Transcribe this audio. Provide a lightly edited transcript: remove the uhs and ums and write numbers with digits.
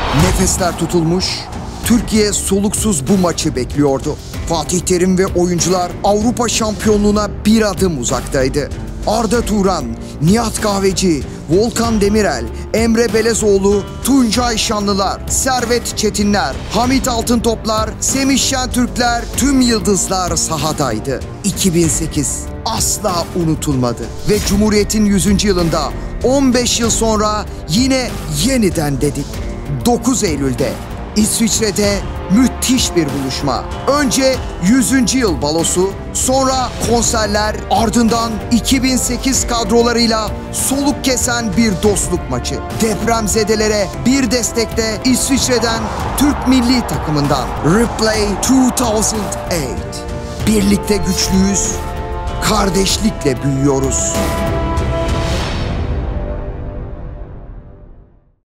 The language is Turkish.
Nefesler tutulmuş, Türkiye soluksuz bu maçı bekliyordu. Fatih Terim ve oyuncular Avrupa şampiyonluğuna bir adım uzaktaydı. Arda Turan, Nihat Kahveci, Volkan Demirel, Emre Belezoğlu, Tuncay Şanlılar, Servet Çetinler, Hamit Altıntoplar, Semih Şentürkler, tüm yıldızlar sahadaydı. 2008 asla unutulmadı ve Cumhuriyet'in 100. yılında 15 yıl sonra yine yeniden dedik. 9 Eylül'de İsviçre'de müthiş bir buluşma. Önce 100. yıl balosu, sonra konserler, ardından 2008 kadrolarıyla soluk kesen bir dostluk maçı. Depremzedelere bir destekte İsviçre'den Türk milli takımından. Replay 2008. Birlikte güçlüyüz, kardeşlikle büyüyoruz.